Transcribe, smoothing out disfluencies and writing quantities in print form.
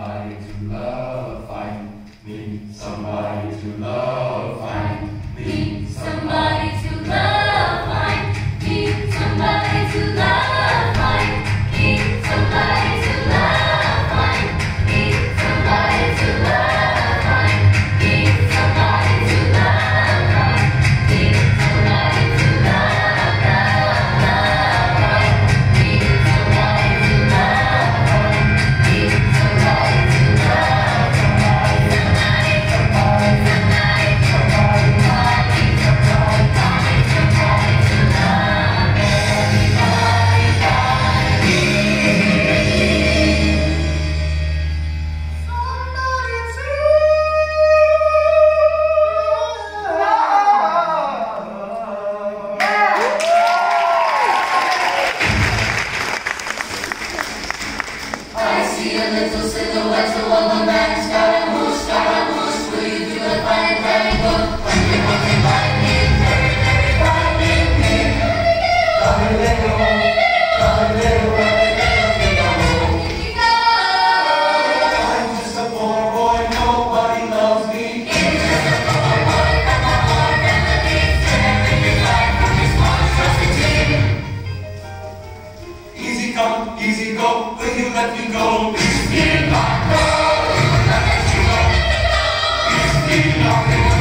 somebody to love, find me somebody to love, find me somebody to love, find me somebody to love, find me somebody to love, find me somebody to love, find me somebody to love, find me somebody to love, love, love, find me somebody to love, find me somebody to love, somebody, somebody, somebody, somebody, somebody, somebody, somebody to love, everybody, I see a little silhouette of a man, Scaramouche, will you do a fine tango? When you're looking like me, everybody me. Galileo, Galileo, Galileo, I'm just a poor boy, nobody loves me. He's just a poor boy from a poor family, staring his life from his monstrosity. Easy come, easy go, will you let me go? It's me not go, will you let me go? It's me not go.